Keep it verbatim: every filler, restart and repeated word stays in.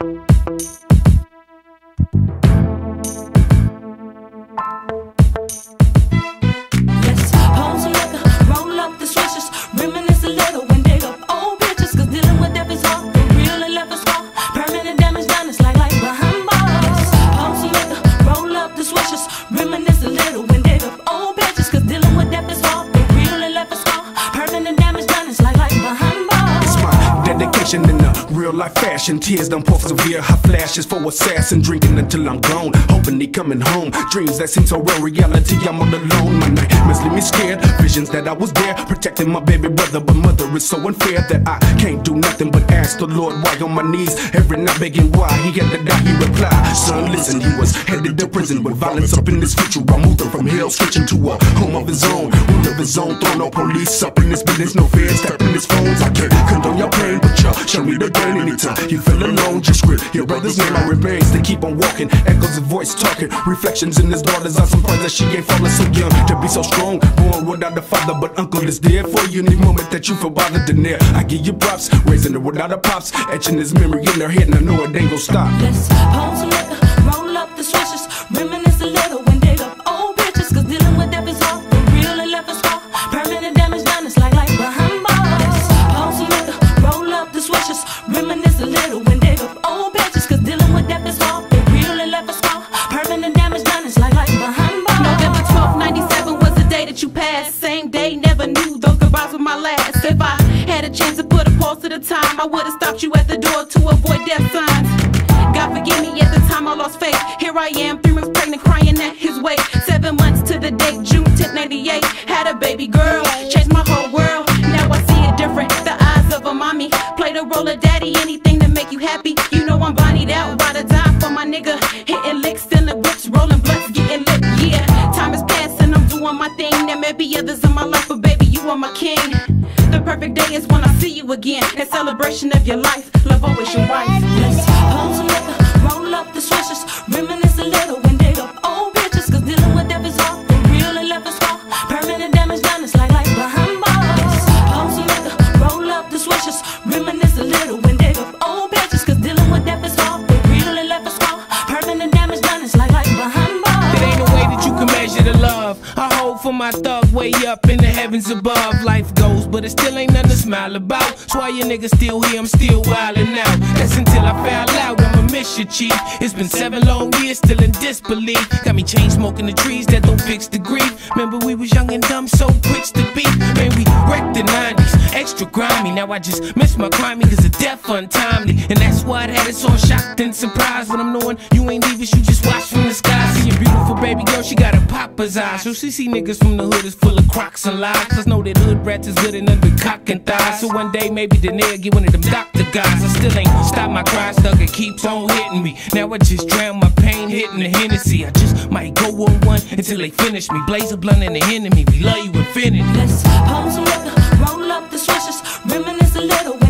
In a real life fashion, tears don't pour severe, high flashes for assassin, drinking until I'm gone, hoping he coming home. Dreams that seem so real, reality I'm all alone. My nightmares leave me scared, visions that I was there, protecting my baby brother, but mother is so unfair that I can't do nothing but ask the Lord why. On my knees every night begging why he had to die. He replied, son listen, he was headed to prison with violence up in his future. I moved him from hell, switching to a home of his own, rule of his own throne. No police up in his business, no feds tapping his phones. I can't condone your pain, but y'all show me the gain anytime you feel alone. Just script your brother's name, I remains. They keep on walking, echoes of voice talking, reflections in his daughter's eyes. I'm surprised that she ain't falling so young to be so strong, born without a father, but uncle is there for you any moment that you feel bothered in there. I give you props, raising her without a pops, etching his memory in her head, and I know it ain't gon' stop. Let's hold some liquor, roll up the switches, reminisce a little and dig up old bitches, cause dealing with death is hard, for real and left a scar, permanent damage done, it's like life behind bars. Let's hold some liquor, roll up the switches, reminisce a little and dig up old bitches, cause dealing with death is hard, for real and left a scar, permanent damage done, it's like life behind bars. November twelfth, ninety-seven was the day that you passed. Same day, never knew those goodbyes were my last. If I had a chance to put a pause to the time, I would've stopped you at the door to avoid death signs. God forgive me, at the time I lost faith. Here I am, three months pregnant, crying at his weight. Seven months to the date, June tenth, ninety-eight. Had a baby girl, changed my whole world. Now I see it different, the eyes of a mommy. Play the role of daddy, anything to make you happy. You know I'm bodied out, ride or die for my nigga. Hitting licks, stealing bricks, rolling blunts, getting lit, yeah. Time is passing, I'm doing my thing. There may be others in my life, but baby, you are my king. The perfect day is when I see you again. In celebration of your life, love always your wife. Let's hold some liquor, roll up the switches, reminisce a little and dig up old bitches, cause dealing with death is hard, for real and left a scar, permanent damage done, it's like life behind bars. Let's hold some liquor, roll up the switches, reminisce a little and dig up old bitches, cause dealing with death is hard, for real and left a scar, permanent damage done, it's like life behind bars. There ain't no way that you can measure the love I hold for my thug way up in the heavens above. Life goes, but it still ain't nothing to smile about. So why you niggas still here, I'm still wildin' out. That's until I found out I'ma miss you, chief. It's been seven long years, still in disbelief. Got me chain smoking the trees that don't fix the grief. Remember we was young and dumb, so quick to beat. Man, we wrecked the nineties, extra grimy. Now I just miss my crimey, cause of death untimely. And that's why I had it so shocked and surprised when I'm knowing you ain't leaving, you just watch from the sky. See your beautiful baby girl, she got a papa's eyes. So she see niggas from the hood is full of crocs and lies. Cause know that hood rats is good enough to cock and thighs. So one day maybe the nigga get one of them doctor guys. I still ain't stop my cries, stuck, it keeps on hitting me. Now I just drown my pain, hitting the Hennessy. I just might go on one until they finish me. Blaze a blunt and the enemy, we love you infinity. Let's hold some liquor, roll up the switches, reminisce a little